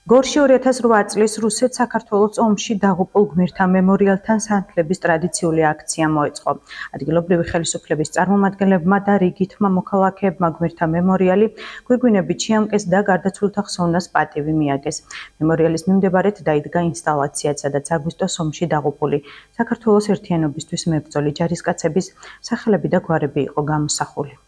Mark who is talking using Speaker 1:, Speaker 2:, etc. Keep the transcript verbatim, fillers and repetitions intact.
Speaker 1: გორში ორი ათას რვა წლის რუსეთ-საქართველოს ომში დაღუპულ გმირთა მემორიალთან სანთლების ტრადიციული აქცია მოეწყო. ადგილობრივი ხელისუფლების წარმომადგენლებმა და რიგითმა მოქალაქეებმა გმირთა მემორიალი გვირგვინებით შეამკეს და გარდაცვლილთა ხსოვნას პატივი მიაგეს. მემორიალის მიმდებარედ დაიდგა ინსტალაციაც, სადაც აგვისტოს ომში დაღუპული საქართველოს ერთიანობისთვის მებრძოლი ჯარისკაცების სახელები და გვარები იყო გამოსახული.